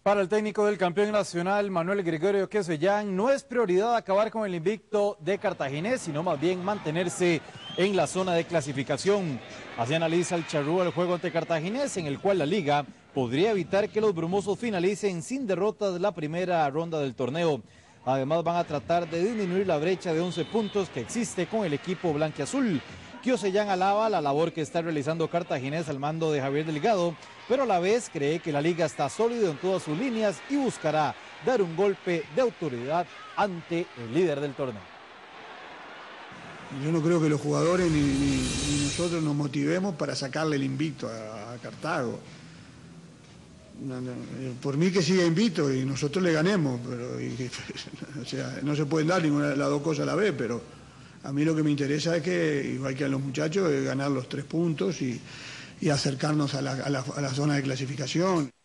Para el técnico del campeón nacional, Manuel Gregorio Quesoyán, no es prioridad acabar con el invicto de Cartaginés, sino más bien mantenerse en la zona de clasificación. Así analiza el charrúa el juego ante Cartaginés, en el cual la liga podría evitar que los brumosos finalicen sin derrotas la primera ronda del torneo. Además van a tratar de disminuir la brecha de 11 puntos que existe con el equipo blanquiazul. Quesoyán alaba la labor que está realizando Cartaginés al mando de Javier Delgado, pero a la vez cree que la liga está sólida en todas sus líneas y buscará dar un golpe de autoridad ante el líder del torneo. Yo no creo que los jugadores ni nosotros nos motivemos para sacarle el invicto a Cartago. Por mí que siga invicto y nosotros le ganemos, pero o sea, no se pueden dar ninguna de las dos cosas a la vez, pero a mí lo que me interesa es que, igual que a los muchachos, es ganar los 3 puntos y acercarnos a la zona de clasificación.